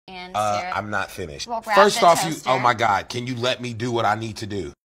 And syrup. I'm not finished. We'll grab First the off, toaster. oh my God, can you let me do what I need to do?